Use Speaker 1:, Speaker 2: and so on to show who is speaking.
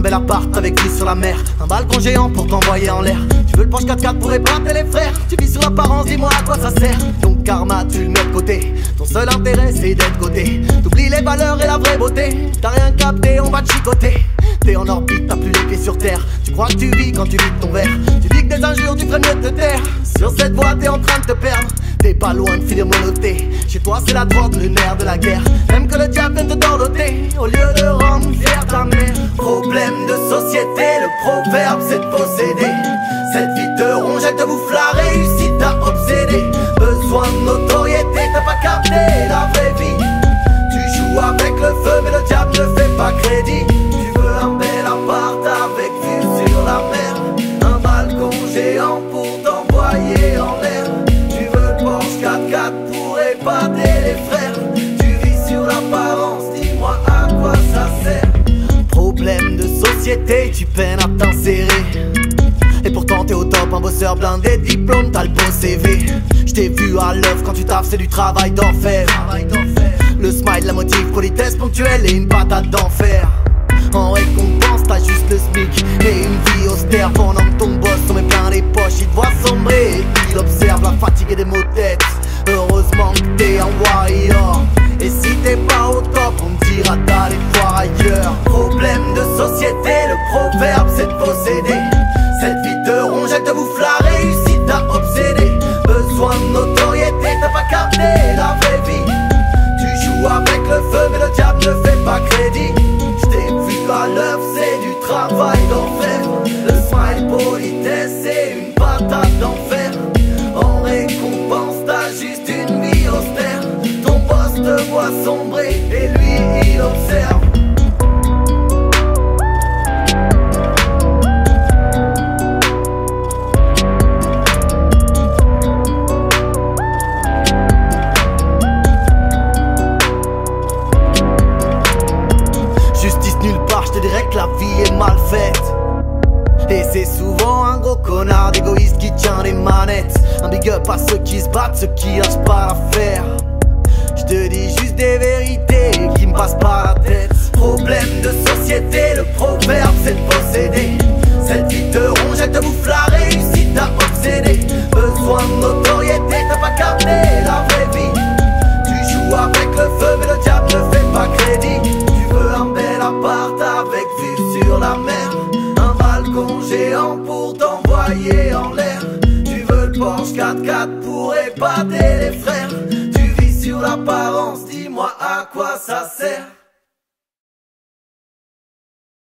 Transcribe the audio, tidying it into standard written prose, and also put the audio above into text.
Speaker 1: bel appart avec vue sur la mer, un balcon géant pour t'envoyer en l'air. Tu veux le Porsche 4x4 pour épater les frères. Tu vis sur l'apparence, dis-moi à quoi ça sert. Ton karma tu le mets de côté, ton seul intérêt c'est d'être coté. T'oublies les valeurs et la vraie beauté. T'as rien capté, on va te chicoter. T'es en orbite, t'as plus les pieds sur terre. Tu crois que tu vis quand tu vides ton verre. Tu dis que des injures, tu ferais mieux de te taire. Sur cette voie t'es en train de te perdre. T'es pas loin de finir menotté. Chez toi c'est la drogue, le nerf de la guerre. Même que le diable vienne te dorloter au lieu de rendre fier ta mère. Problème de société, le proverbe c'est de posséder. Cette vie te ronge, elle te bouffe la réussite, t'as obsédé. Besoin de notoriété, t'as pas capté la vraie vie. Tu joues avec le feu mais le diable ne fait pas crédit. Tu veux un bel appart avec vue sur la mer, un balcon géant pour t'envoyer en l'air. Tu veux le Porsche 4x4 pour épater les frères. Tu vis sur l'apparence, dis-moi à quoi ça sert. Problème de société, tu peines à t'insérer. Et pourtant t'es au top, un bosseur blindé, diplôme, t'as le beau CV. J't'ai vu à l'œuvre, quand tu taffes c'est du travail d'enfer. Le smile, la motive, politesse ponctuelle et une patate d'enfer. En récompense t'as juste le SMIC et une vie austère. Pendant que ton boss s'en met plein les poches, il te voit sombrer et il observe la fatigue et des maux de tête. Heureusement que t'es un warrior, et si t'es pas au top on te dira d'aller voir ailleurs. Problème de société, le proverbe c'est de posséder. Cette vie te ronge, elle te bouffe la réussite, t'as obsédé. Besoin de notoriété, t'as pas capté la vraie vie. Tu joues avec le feu mais le diable ne fait pas crédit. J't'ai vu à l'œuvre, c'est du travail d'enfer. Le smile, politesse et une patate d'enfer. En récompense t'as juste une vie austère. Ton boss te voit sombrer et lui il observe. Justice nulle part, je te dirais que la vie est mal faite. Et c'est souvent un gros connard d'égoïste qui tient les manettes. Un big up à ceux qui se battent, ceux qui lâchent pas l'affaire. Je te dis juste des vérités qui me passent par la tête. Problème de société, le proverbe c'est de posséder. Cette vie te ronge, elle te bouffe la réussite, t'as obsédé. Besoin de notoriété, t'as pas capté la vraie vie. Tu joues avec le feu mais le diable ne fait pas crédit. Tu veux un bel appart avec vue sur la mer, un balcon géant pour t'envoyer en l'air. Tu veux le Porsche 4x4 pour épater les frères. Tu vis sur l'apparence, dis-moi à quoi ça sert.